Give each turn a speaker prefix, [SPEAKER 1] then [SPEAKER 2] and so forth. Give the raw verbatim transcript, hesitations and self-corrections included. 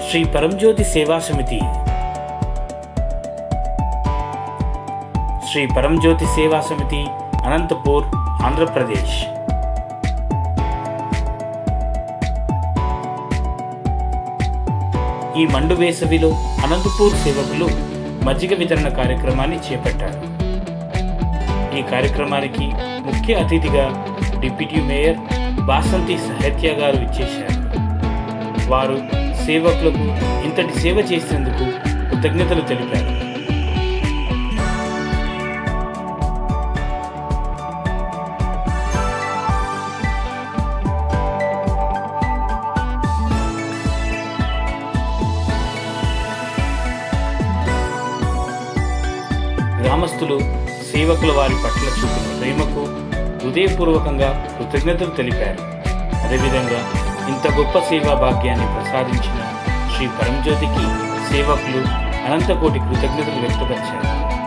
[SPEAKER 1] శ్రీ పరంజ్యోతి సేవా సమితి శ్రీ పరంజ్యోతి సేవా సమితి అనంతపూర్ ఆంధ్రప్రదేశ్. ఈ మండు వేసవిలో అనంతపూర్ సేవకులు మజ్జిగ వితరణ కార్యక్రమాన్ని చేపట్టారు. ఈ కార్యక్రమానికి ముఖ్య అతిథిగా డిప్యూటీ మేయర్ బాసంతి సాహిత్య గారు ఇచ్చేశారు. వారు సేవకులకు ఇంతటి సేవ చేసేందుకు కృతజ్ఞతలు తెలిపారు. గ్రామస్తులు సేవకుల వారి పట్ల చూపిన ప్రేమకు హృదయపూర్వకంగా కృతజ్ఞతలు తెలిపారు. అదేవిధంగా ఇంత గొప్ప సేవా భాగ్యాన్ని ప్రసాదించిన శ్రీ పరంజ్యోతికి సేవకులు అనంతకోటి కృతజ్ఞతలు వ్యక్తపరిచారు.